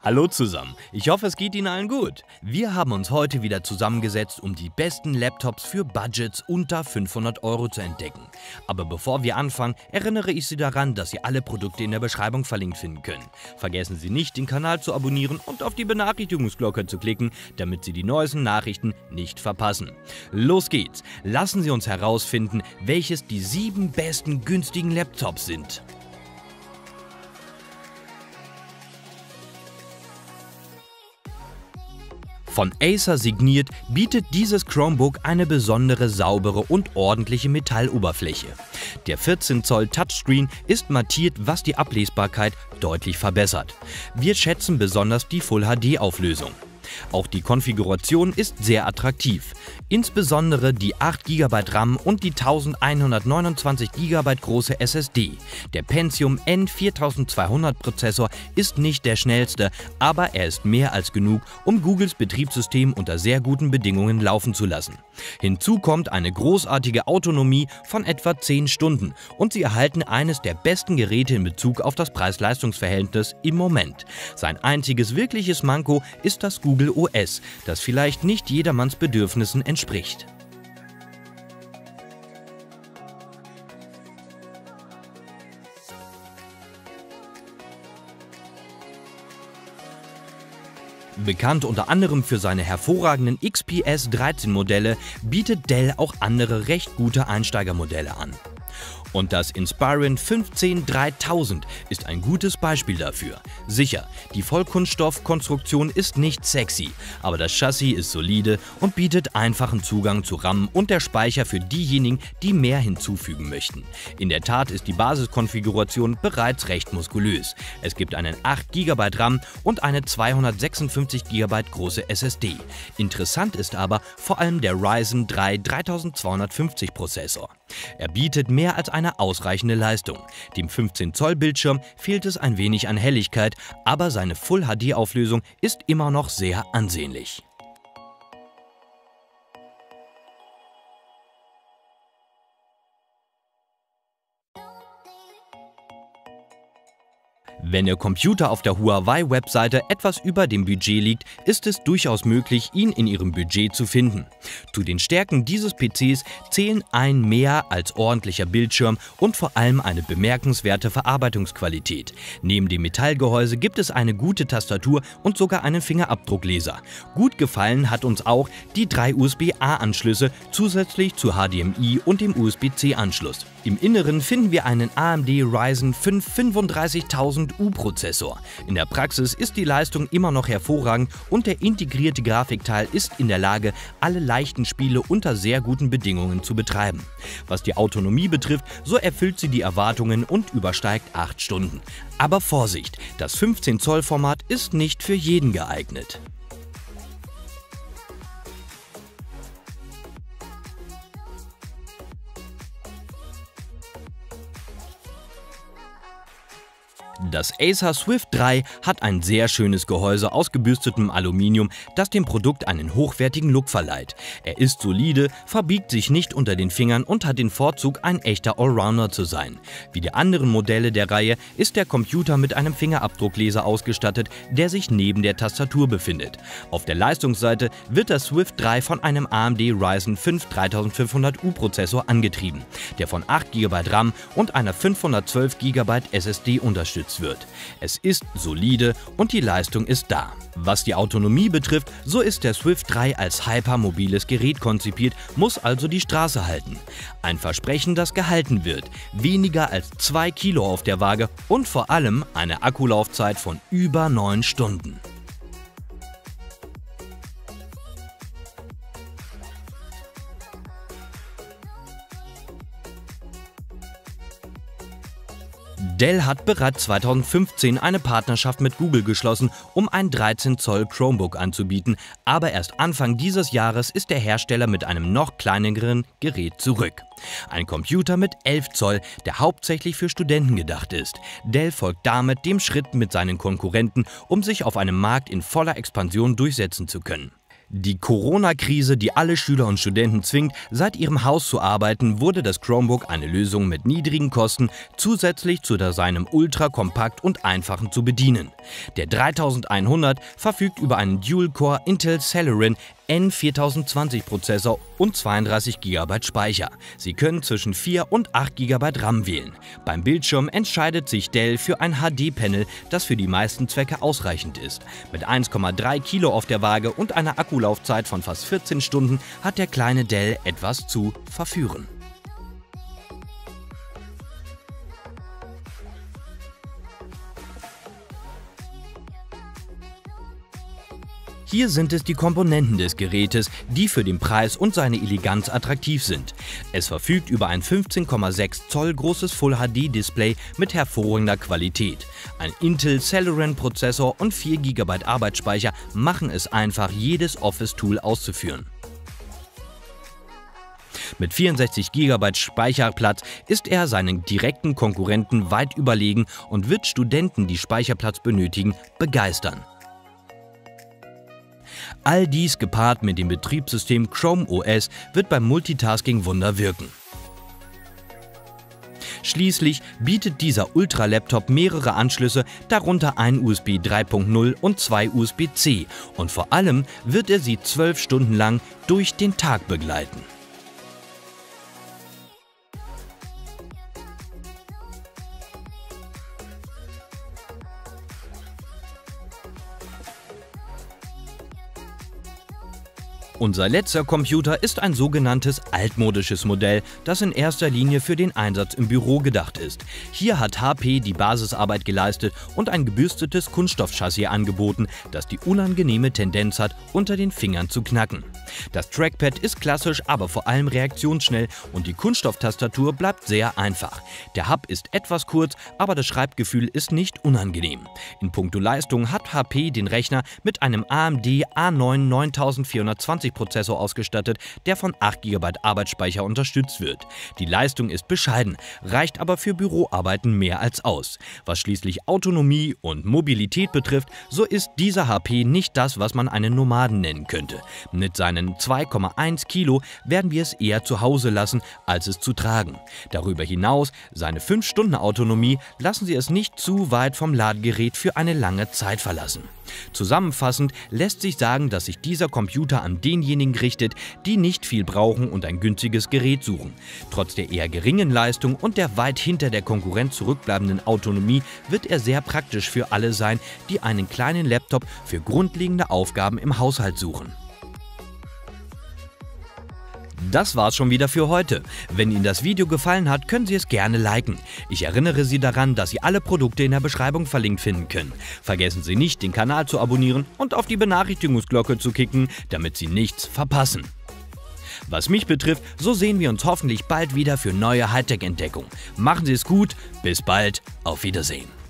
Hallo zusammen, ich hoffe es geht Ihnen allen gut. Wir haben uns heute wieder zusammengesetzt, um die besten Laptops für Budgets unter 500 € zu entdecken. Aber bevor wir anfangen, erinnere ich Sie daran, dass Sie alle Produkte in der Beschreibung verlinkt finden können. Vergessen Sie nicht, den Kanal zu abonnieren und auf die Benachrichtigungsglocke zu klicken, damit Sie die neuesten Nachrichten nicht verpassen. Los geht's, lassen Sie uns herausfinden, welches die 7 besten günstigen Laptops sind. Von Acer signiert, bietet dieses Chromebook eine besondere saubere und ordentliche Metalloberfläche. Der 14 Zoll Touchscreen ist mattiert, was die Ablesbarkeit deutlich verbessert. Wir schätzen besonders die Full-HD-Auflösung. Auch die Konfiguration ist sehr attraktiv. Insbesondere die 8 GB RAM und die 1129 GB große SSD. Der Pentium N4200 Prozessor ist nicht der schnellste, aber er ist mehr als genug, um Googles Betriebssystem unter sehr guten Bedingungen laufen zu lassen. Hinzu kommt eine großartige Autonomie von etwa 10 Stunden und Sie erhalten eines der besten Geräte in Bezug auf das Preis-Leistungs-Verhältnis im Moment. Sein einziges wirkliches Manko ist das Google OS, das vielleicht nicht jedermanns Bedürfnissen entspricht. Bekannt unter anderem für seine hervorragenden XPS 13 Modelle, bietet Dell auch andere recht gute Einsteigermodelle an. Und das Inspiron 15-3000 ist ein gutes Beispiel dafür. Sicher, die Vollkunststoff-Konstruktion ist nicht sexy, aber das Chassis ist solide und bietet einfachen Zugang zu RAM und der Speicher für diejenigen, die mehr hinzufügen möchten. In der Tat ist die Basiskonfiguration bereits recht muskulös. Es gibt einen 8 GB RAM und eine 256 GB große SSD. Interessant ist aber vor allem der Ryzen 3 3250 Prozessor. Er bietet mehr als eine ausreichende Leistung. Dem 15 Zoll Bildschirm fehlt es ein wenig an Helligkeit, aber seine Full-HD-Auflösung ist immer noch sehr ansehnlich. Wenn Ihr Computer auf der Huawei-Webseite etwas über dem Budget liegt, ist es durchaus möglich, ihn in Ihrem Budget zu finden. Zu den Stärken dieses PCs zählen ein mehr als ordentlicher Bildschirm und vor allem eine bemerkenswerte Verarbeitungsqualität. Neben dem Metallgehäuse gibt es eine gute Tastatur und sogar einen Fingerabdruckleser. Gut gefallen hat uns auch die 3 USB-A-Anschlüsse zusätzlich zu HDMI und dem USB-C-Anschluss. Im Inneren finden wir einen AMD Ryzen 5 35000U Prozessor. In der Praxis ist die Leistung immer noch hervorragend und der integrierte Grafikteil ist in der Lage, alle leichten Spiele unter sehr guten Bedingungen zu betreiben. Was die Autonomie betrifft, so erfüllt sie die Erwartungen und übersteigt 8 Stunden. Aber Vorsicht, das 15 Zoll Format ist nicht für jeden geeignet. Das Acer Swift 3 hat ein sehr schönes Gehäuse aus gebürstetem Aluminium, das dem Produkt einen hochwertigen Look verleiht. Er ist solide, verbiegt sich nicht unter den Fingern und hat den Vorzug, ein echter Allrounder zu sein. Wie die anderen Modelle der Reihe ist der Computer mit einem Fingerabdruckleser ausgestattet, der sich neben der Tastatur befindet. Auf der Leistungsseite wird das Swift 3 von einem AMD Ryzen 5 3500U Prozessor angetrieben, der von 8 GB RAM und einer 512 GB SSD unterstützt wird. Es ist solide und die Leistung ist da. Was die Autonomie betrifft, so ist der Swift 3 als hypermobiles Gerät konzipiert, muss also die Straße halten. Ein Versprechen, das gehalten wird. Weniger als 2 Kilo auf der Waage und vor allem eine Akkulaufzeit von über 9 Stunden. Dell hat bereits 2015 eine Partnerschaft mit Google geschlossen, um ein 13 Zoll Chromebook anzubieten, aber erst Anfang dieses Jahres ist der Hersteller mit einem noch kleineren Gerät zurück. Ein Computer mit 11 Zoll, der hauptsächlich für Studenten gedacht ist. Dell folgt damit dem Schritt mit seinen Konkurrenten, um sich auf einem Markt in voller Expansion durchsetzen zu können. Die Corona-Krise, die alle Schüler und Studenten zwingt, seit ihrem Haus zu arbeiten, wurde das Chromebook eine Lösung mit niedrigen Kosten, zusätzlich zu seinem ultra-kompakt und einfachen zu bedienen. Der 3100 verfügt über einen Dual-Core Intel Celeron N4020-Prozessor und 32 GB Speicher. Sie können zwischen 4 und 8 GB RAM wählen. Beim Bildschirm entscheidet sich Dell für ein HD-Panel, das für die meisten Zwecke ausreichend ist. Mit 1,3 Kilo auf der Waage und einer Akkulaufzeit von fast 14 Stunden hat der kleine Dell etwas zu verführen. Hier sind es die Komponenten des Gerätes, die für den Preis und seine Eleganz attraktiv sind. Es verfügt über ein 15,6 Zoll großes Full-HD-Display mit hervorragender Qualität. Ein Intel Celeron-Prozessor und 4 GB Arbeitsspeicher machen es einfach, jedes Office-Tool auszuführen. Mit 64 GB Speicherplatz ist er seinen direkten Konkurrenten weit überlegen und wird Studenten, die Speicherplatz benötigen, begeistern. All dies gepaart mit dem Betriebssystem Chrome OS wird beim Multitasking Wunder wirken. Schließlich bietet dieser Ultra-Laptop mehrere Anschlüsse, darunter ein USB 3.0 und 2 USB-C, und vor allem wird er Sie 12 Stunden lang durch den Tag begleiten. Unser letzter Computer ist ein sogenanntes altmodisches Modell, das in erster Linie für den Einsatz im Büro gedacht ist. Hier hat HP die Basisarbeit geleistet und ein gebürstetes Kunststoffchassis angeboten, das die unangenehme Tendenz hat, unter den Fingern zu knacken. Das Trackpad ist klassisch, aber vor allem reaktionsschnell, und die Kunststofftastatur bleibt sehr einfach. Der Hub ist etwas kurz, aber das Schreibgefühl ist nicht unangenehm. In puncto Leistung hat HP den Rechner mit einem AMD A9 9420 Prozessor ausgestattet, der von 8 GB Arbeitsspeicher unterstützt wird. Die Leistung ist bescheiden, reicht aber für Büroarbeiten mehr als aus. Was schließlich Autonomie und Mobilität betrifft, so ist dieser HP nicht das, was man einen Nomaden nennen könnte. Mit seinen 2,1 Kilo werden wir es eher zu Hause lassen, als es zu tragen. Darüber hinaus, seine 5 Stunden Autonomie lassen Sie es nicht zu weit vom Ladegerät für eine lange Zeit verlassen. Zusammenfassend lässt sich sagen, dass sich dieser Computer an denjenigen richtet, die nicht viel brauchen und ein günstiges Gerät suchen. Trotz der eher geringen Leistung und der weit hinter der Konkurrenz zurückbleibenden Autonomie wird er sehr praktisch für alle sein, die einen kleinen Laptop für grundlegende Aufgaben im Haushalt suchen. Das war's schon wieder für heute. Wenn Ihnen das Video gefallen hat, können Sie es gerne liken. Ich erinnere Sie daran, dass Sie alle Produkte in der Beschreibung verlinkt finden können. Vergessen Sie nicht, den Kanal zu abonnieren und auf die Benachrichtigungsglocke zu klicken, damit Sie nichts verpassen. Was mich betrifft, so sehen wir uns hoffentlich bald wieder für neue Hightech-Entdeckungen. Machen Sie es gut, bis bald, auf Wiedersehen.